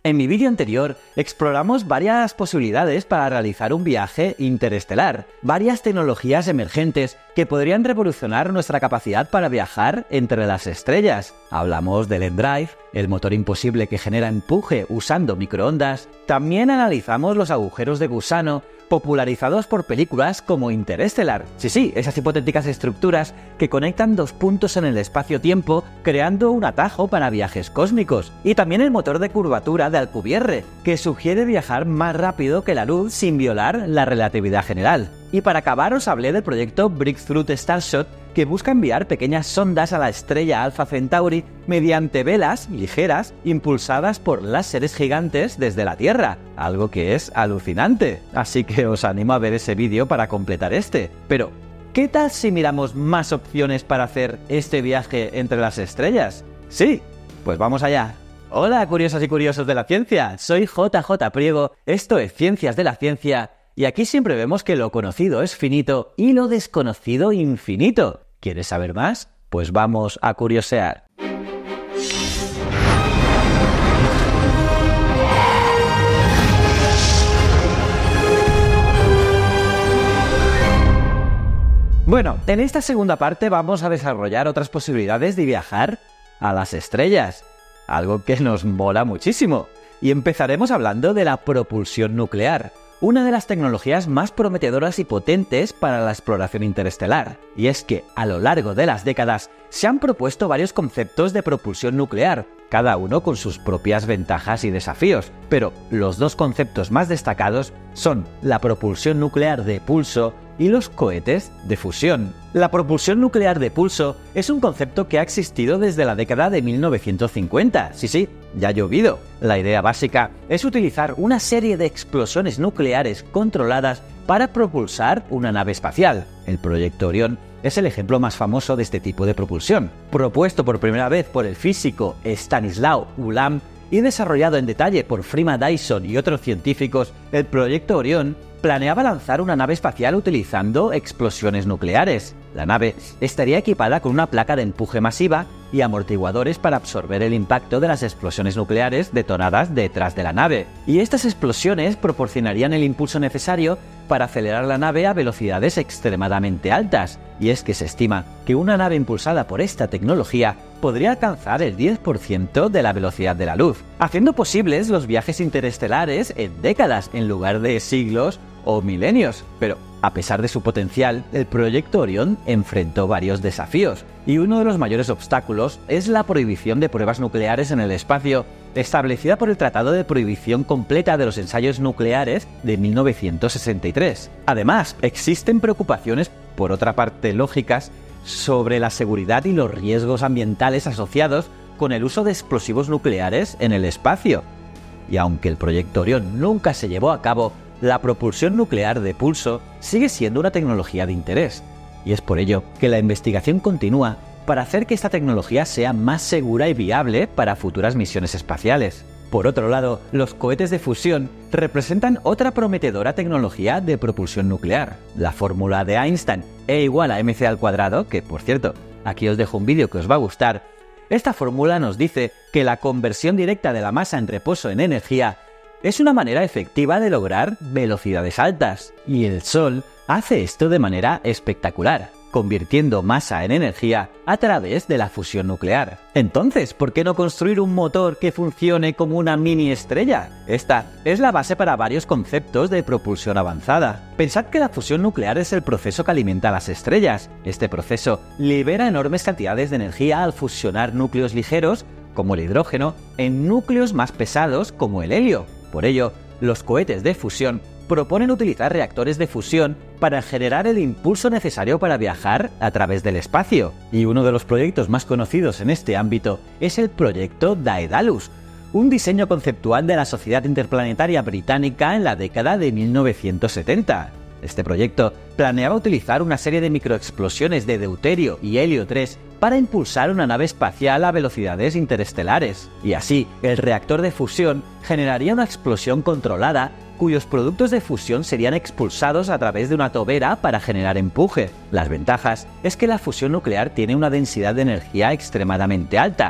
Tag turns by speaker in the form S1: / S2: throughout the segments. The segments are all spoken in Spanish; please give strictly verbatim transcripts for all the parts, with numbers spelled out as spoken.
S1: En mi vídeo anterior exploramos varias posibilidades para realizar un viaje interestelar, varias tecnologías emergentes que podrían revolucionar nuestra capacidad para viajar entre las estrellas. Hablamos del Endrive, el motor imposible que genera empuje usando microondas. También analizamos los agujeros de gusano, popularizados por películas como Interestelar. Sí, sí, esas hipotéticas estructuras que conectan dos puntos en el espacio-tiempo, creando un atajo para viajes cósmicos. Y también el motor de curvatura de Alcubierre, que sugiere viajar más rápido que la luz sin violar la relatividad general. Y para acabar os hablé del proyecto Breakthrough Starshot, que busca enviar pequeñas sondas a la estrella Alpha Centauri mediante velas ligeras impulsadas por láseres gigantes desde la Tierra, algo que es alucinante. Así que os animo a ver ese vídeo para completar este. Pero, ¿qué tal si miramos más opciones para hacer este viaje entre las estrellas? Sí, pues vamos allá. Hola curiosas y curiosos de la ciencia, soy J J Priego, esto es Ciencias de la Ciencia, y aquí siempre vemos que lo conocido es finito y lo desconocido infinito. ¿Quieres saber más? Pues vamos a curiosear. Bueno, en esta segunda parte vamos a desarrollar otras posibilidades de viajar a las estrellas, algo que nos mola muchísimo. Y empezaremos hablando de la propulsión nuclear, una de las tecnologías más prometedoras y potentes para la exploración interestelar. Y es que, a lo largo de las décadas, se han propuesto varios conceptos de propulsión nuclear, cada uno con sus propias ventajas y desafíos, pero los dos conceptos más destacados son la propulsión nuclear de pulso y los cohetes de fusión. La propulsión nuclear de pulso es un concepto que ha existido desde la década de mil novecientos cincuenta. Sí, sí, ya ha llovido. La idea básica es utilizar una serie de explosiones nucleares controladas para propulsar una nave espacial. El proyecto Orión es el ejemplo más famoso de este tipo de propulsión. Propuesto por primera vez por el físico Stanislaw Ulam y desarrollado en detalle por Freeman Dyson y otros científicos, el proyecto Orión planeaba lanzar una nave espacial utilizando explosiones nucleares. La nave estaría equipada con una placa de empuje masiva y amortiguadores para absorber el impacto de las explosiones nucleares detonadas detrás de la nave. Y estas explosiones proporcionarían el impulso necesario para acelerar la nave a velocidades extremadamente altas. Y es que se estima que una nave impulsada por esta tecnología podría alcanzar el diez por ciento de la velocidad de la luz, haciendo posibles los viajes interestelares en décadas en lugar de siglos o milenios. Pero, a pesar de su potencial, el proyecto Orión enfrentó varios desafíos, y uno de los mayores obstáculos es la prohibición de pruebas nucleares en el espacio, establecida por el Tratado de Prohibición Completa de los Ensayos Nucleares de mil novecientos sesenta y tres. Además, existen preocupaciones, por otra parte lógicas, sobre la seguridad y los riesgos ambientales asociados con el uso de explosivos nucleares en el espacio. Y aunque el proyecto Orión nunca se llevó a cabo, la propulsión nuclear de pulso sigue siendo una tecnología de interés, y es por ello que la investigación continúa para hacer que esta tecnología sea más segura y viable para futuras misiones espaciales. Por otro lado, los cohetes de fusión representan otra prometedora tecnología de propulsión nuclear. La fórmula de Einstein, E igual a mc al cuadrado, que por cierto, aquí os dejo un vídeo que os va a gustar. Esta fórmula nos dice que la conversión directa de la masa en reposo en energía es una manera efectiva de lograr velocidades altas, y el Sol hace esto de manera espectacular, convirtiendo masa en energía a través de la fusión nuclear. Entonces, ¿por qué no construir un motor que funcione como una mini estrella? Esta es la base para varios conceptos de propulsión avanzada. Pensad que la fusión nuclear es el proceso que alimenta a las estrellas. Este proceso libera enormes cantidades de energía al fusionar núcleos ligeros, como el hidrógeno, en núcleos más pesados, como el helio. Por ello, los cohetes de fusión proponen utilizar reactores de fusión para generar el impulso necesario para viajar a través del espacio. Y uno de los proyectos más conocidos en este ámbito es el proyecto Daedalus, un diseño conceptual de la Sociedad Interplanetaria Británica en la década de mil novecientos setenta. Este proyecto planeaba utilizar una serie de microexplosiones de deuterio y helio tres para impulsar una nave espacial a velocidades interestelares, y así el reactor de fusión generaría una explosión controlada cuyos productos de fusión serían expulsados a través de una tobera para generar empuje. Las ventajas es que la fusión nuclear tiene una densidad de energía extremadamente alta,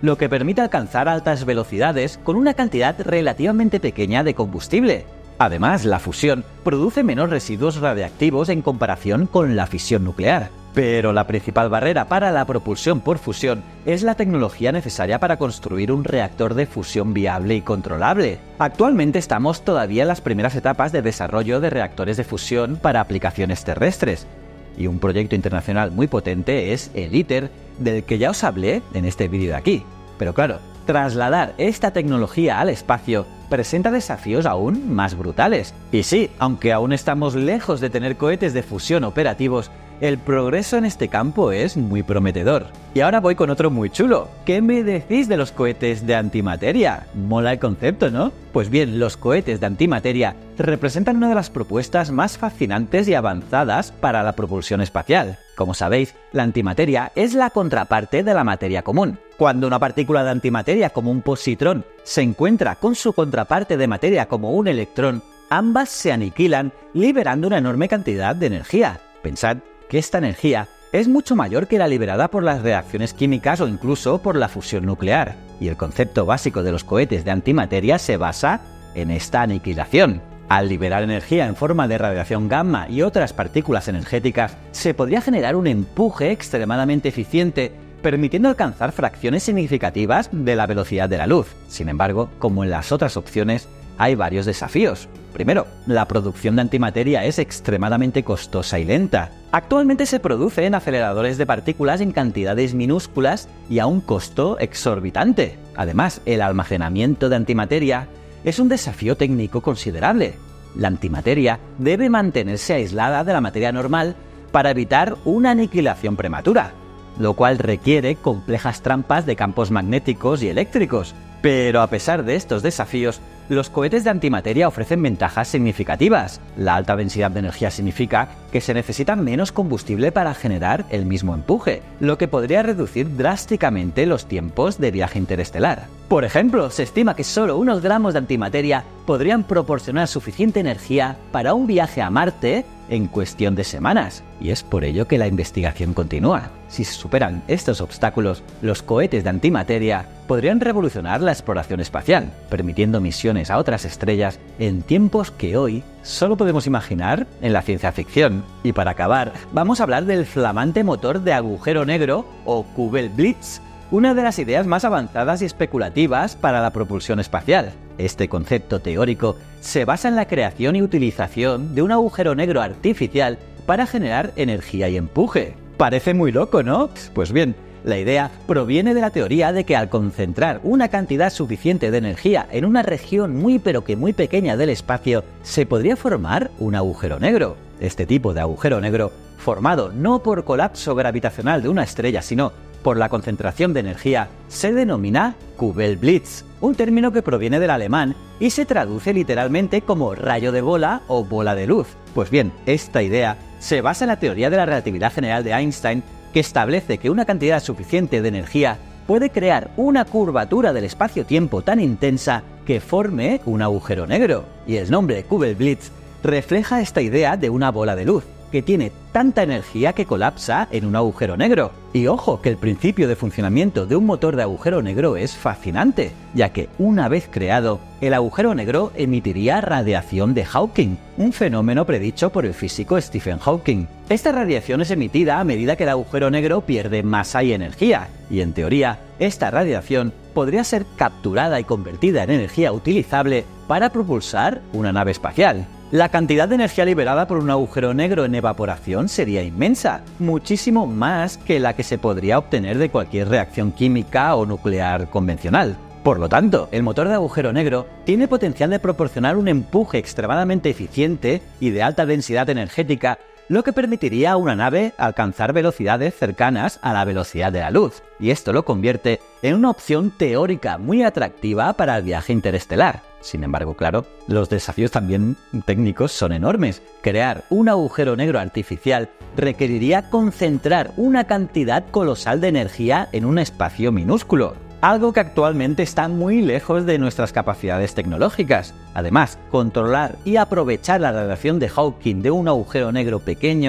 S1: lo que permite alcanzar altas velocidades con una cantidad relativamente pequeña de combustible. Además, la fusión produce menos residuos radiactivos en comparación con la fisión nuclear. Pero la principal barrera para la propulsión por fusión es la tecnología necesaria para construir un reactor de fusión viable y controlable. Actualmente estamos todavía en las primeras etapas de desarrollo de reactores de fusión para aplicaciones terrestres. Y un proyecto internacional muy potente es el ITER, del que ya os hablé en este vídeo de aquí. Pero claro, trasladar esta tecnología al espacio presenta desafíos aún más brutales. Y sí, aunque aún estamos lejos de tener cohetes de fusión operativos, el progreso en este campo es muy prometedor. Y ahora voy con otro muy chulo. ¿Qué me decís de los cohetes de antimateria? Mola el concepto, ¿no? Pues bien, los cohetes de antimateria representan una de las propuestas más fascinantes y avanzadas para la propulsión espacial. Como sabéis, la antimateria es la contraparte de la materia común. Cuando una partícula de antimateria como un positrón se encuentra con su contraparte de materia como un electrón, ambas se aniquilan liberando una enorme cantidad de energía. Pensad que esta energía es mucho mayor que la liberada por las reacciones químicas o incluso por la fusión nuclear, y el concepto básico de los cohetes de antimateria se basa en esta aniquilación. Al liberar energía en forma de radiación gamma y otras partículas energéticas, se podría generar un empuje extremadamente eficiente, permitiendo alcanzar fracciones significativas de la velocidad de la luz. Sin embargo, como en las otras opciones, hay varios desafíos. Primero, la producción de antimateria es extremadamente costosa y lenta. Actualmente se produce en aceleradores de partículas en cantidades minúsculas y a un costo exorbitante. Además, el almacenamiento de antimateria es un desafío técnico considerable. La antimateria debe mantenerse aislada de la materia normal para evitar una aniquilación prematura, lo cual requiere complejas trampas de campos magnéticos y eléctricos. Pero a pesar de estos desafíos, los cohetes de antimateria ofrecen ventajas significativas. La alta densidad de energía significa que se necesita menos combustible para generar el mismo empuje, lo que podría reducir drásticamente los tiempos de viaje interestelar. Por ejemplo, se estima que solo unos gramos de antimateria podrían proporcionar suficiente energía para un viaje a Marte en cuestión de semanas, y es por ello que la investigación continúa. Si se superan estos obstáculos, los cohetes de antimateria podrían revolucionar la exploración espacial, permitiendo misiones a otras estrellas en tiempos que hoy solo podemos imaginar en la ciencia ficción. Y para acabar, vamos a hablar del flamante motor de agujero negro o Kugelblitz, una de las ideas más avanzadas y especulativas para la propulsión espacial. Este concepto teórico se basa en la creación y utilización de un agujero negro artificial para generar energía y empuje. Parece muy loco, ¿no? Pues bien, la idea proviene de la teoría de que al concentrar una cantidad suficiente de energía en una región muy pero que muy pequeña del espacio, se podría formar un agujero negro. Este tipo de agujero negro, formado no por colapso gravitacional de una estrella, sino por la concentración de energía, se denomina Kugelblitz, un término que proviene del alemán y se traduce literalmente como rayo de bola o bola de luz. Pues bien, esta idea se basa en la teoría de la relatividad general de Einstein, que establece que una cantidad suficiente de energía puede crear una curvatura del espacio-tiempo tan intensa que forme un agujero negro. Y el nombre Kugelblitz refleja esta idea de una bola de luz, que tiene tanta energía que colapsa en un agujero negro. Y ojo, que el principio de funcionamiento de un motor de agujero negro es fascinante, ya que una vez creado, el agujero negro emitiría radiación de Hawking, un fenómeno predicho por el físico Stephen Hawking. Esta radiación es emitida a medida que el agujero negro pierde masa y energía, y en teoría, esta radiación podría ser capturada y convertida en energía utilizable para propulsar una nave espacial. La cantidad de energía liberada por un agujero negro en evaporación sería inmensa, muchísimo más que la que se podría obtener de cualquier reacción química o nuclear convencional. Por lo tanto, el motor de agujero negro tiene potencial de proporcionar un empuje extremadamente eficiente y de alta densidad energética, lo que permitiría a una nave alcanzar velocidades cercanas a la velocidad de la luz, y esto lo convierte en una opción teórica muy atractiva para el viaje interestelar. Sin embargo, claro, los desafíos también técnicos son enormes. Crear un agujero negro artificial requeriría concentrar una cantidad colosal de energía en un espacio minúsculo, algo que actualmente está muy lejos de nuestras capacidades tecnológicas. Además, controlar y aprovechar la radiación de Hawking de un agujero negro pequeño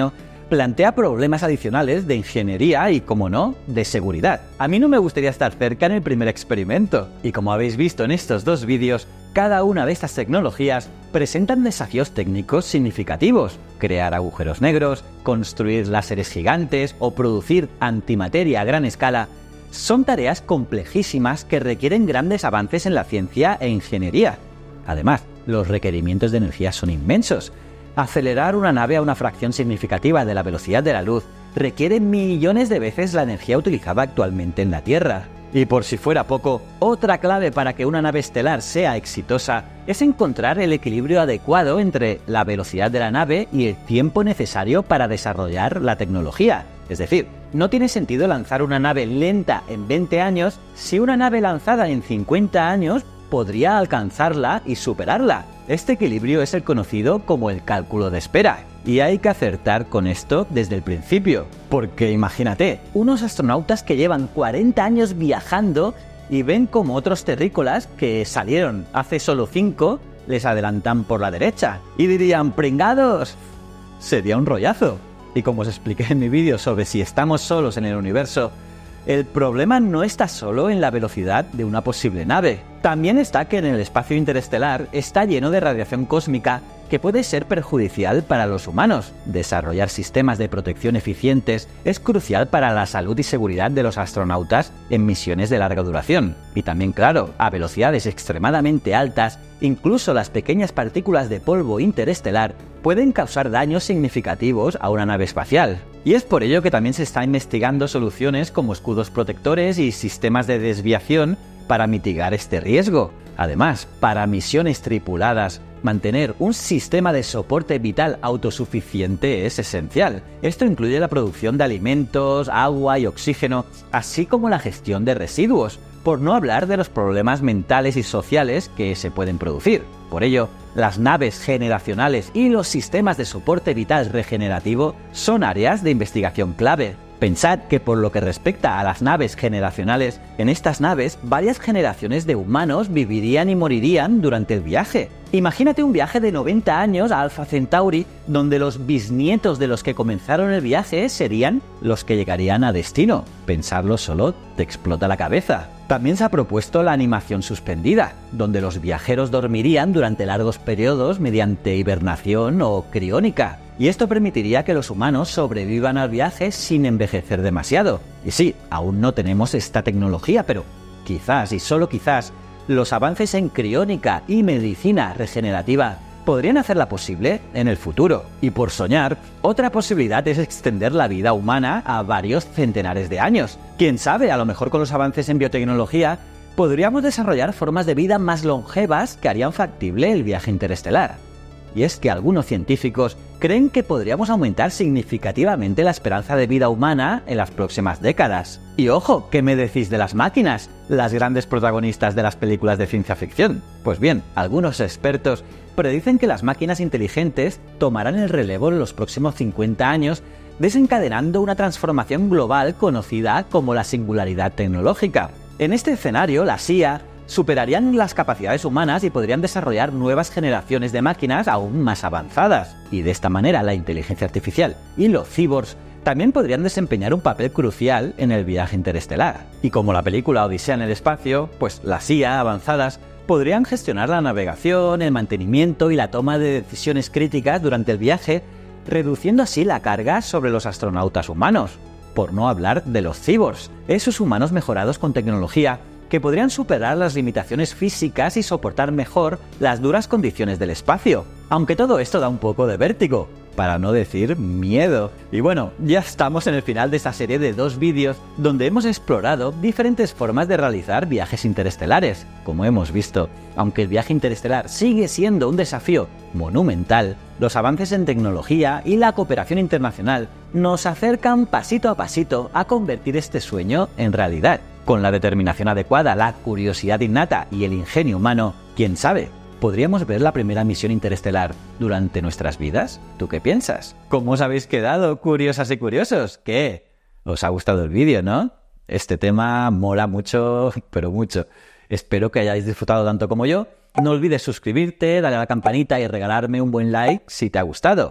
S1: plantea problemas adicionales de ingeniería y, como no, de seguridad. A mí no me gustaría estar cerca en el primer experimento, y como habéis visto en estos dos vídeos, cada una de estas tecnologías presentan desafíos técnicos significativos. Crear agujeros negros, construir láseres gigantes o producir antimateria a gran escala son tareas complejísimas que requieren grandes avances en la ciencia e ingeniería. Además, los requerimientos de energía son inmensos. Acelerar una nave a una fracción significativa de la velocidad de la luz requiere millones de veces la energía utilizada actualmente en la Tierra. Y por si fuera poco, otra clave para que una nave estelar sea exitosa es encontrar el equilibrio adecuado entre la velocidad de la nave y el tiempo necesario para desarrollar la tecnología. Es decir, no tiene sentido lanzar una nave lenta en veinte años si una nave lanzada en cincuenta años podría alcanzarla y superarla. Este equilibrio es el conocido como el cálculo de espera, y hay que acertar con esto desde el principio. Porque imagínate, unos astronautas que llevan cuarenta años viajando y ven como otros terrícolas que salieron hace solo cinco les adelantan por la derecha y dirían ¡pringados! Sería un rollazo. Y como os expliqué en mi vídeo sobre si estamos solos en el universo, el problema no está solo en la velocidad de una posible nave. También está que en el espacio interestelar está lleno de radiación cósmica que puede ser perjudicial para los humanos. Desarrollar sistemas de protección eficientes es crucial para la salud y seguridad de los astronautas en misiones de larga duración. Y también, claro, a velocidades extremadamente altas, incluso las pequeñas partículas de polvo interestelar pueden causar daños significativos a una nave espacial. Y es por ello que también se está investigando soluciones como escudos protectores y sistemas de desviación para mitigar este riesgo. Además, para misiones tripuladas, mantener un sistema de soporte vital autosuficiente es esencial. Esto incluye la producción de alimentos, agua y oxígeno, así como la gestión de residuos, por no hablar de los problemas mentales y sociales que se pueden producir. Por ello, las naves generacionales y los sistemas de soporte vital regenerativo son áreas de investigación clave. Pensad que por lo que respecta a las naves generacionales, en estas naves varias generaciones de humanos vivirían y morirían durante el viaje. Imagínate un viaje de noventa años a Alpha Centauri, donde los bisnietos de los que comenzaron el viaje serían los que llegarían a destino. Pensarlo solo te explota la cabeza. También se ha propuesto la animación suspendida, donde los viajeros dormirían durante largos periodos mediante hibernación o criónica. Y esto permitiría que los humanos sobrevivan al viaje sin envejecer demasiado. Y sí, aún no tenemos esta tecnología, pero quizás, y solo quizás, los avances en criónica y medicina regenerativa podrían hacerla posible en el futuro. Y por soñar, otra posibilidad es extender la vida humana a varios centenares de años. Quién sabe, a lo mejor con los avances en biotecnología podríamos desarrollar formas de vida más longevas que harían factible el viaje interestelar. Y es que algunos científicos creen que podríamos aumentar significativamente la esperanza de vida humana en las próximas décadas. Y ojo, ¿qué me decís de las máquinas, las grandes protagonistas de las películas de ciencia ficción? Pues bien, algunos expertos predicen que las máquinas inteligentes tomarán el relevo en los próximos cincuenta años, desencadenando una transformación global conocida como la singularidad tecnológica. En este escenario, las I A superarían las capacidades humanas y podrían desarrollar nuevas generaciones de máquinas aún más avanzadas. Y de esta manera la inteligencia artificial y los cyborgs también podrían desempeñar un papel crucial en el viaje interestelar. Y como la película Odisea en el espacio, pues las I A avanzadas podrían gestionar la navegación, el mantenimiento y la toma de decisiones críticas durante el viaje, reduciendo así la carga sobre los astronautas humanos. Por no hablar de los cyborgs, esos humanos mejorados con tecnología que podrían superar las limitaciones físicas y soportar mejor las duras condiciones del espacio. Aunque todo esto da un poco de vértigo, para no decir miedo. Y bueno, ya estamos en el final de esta serie de dos vídeos donde hemos explorado diferentes formas de realizar viajes interestelares. Como hemos visto, aunque el viaje interestelar sigue siendo un desafío monumental, los avances en tecnología y la cooperación internacional nos acercan pasito a pasito a convertir este sueño en realidad. Con la determinación adecuada, la curiosidad innata y el ingenio humano, quién sabe, ¿podríamos ver la primera misión interestelar durante nuestras vidas? ¿Tú qué piensas? ¿Cómo os habéis quedado, curiosas y curiosos? ¿Qué? ¿Os ha gustado el vídeo, no? Este tema mola mucho, pero mucho. Espero que hayáis disfrutado tanto como yo. No olvides suscribirte, darle a la campanita y regalarme un buen like si te ha gustado.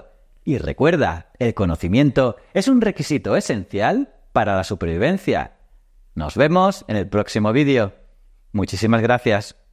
S1: Y recuerda, el conocimiento es un requisito esencial para la supervivencia. Nos vemos en el próximo vídeo. Muchísimas gracias.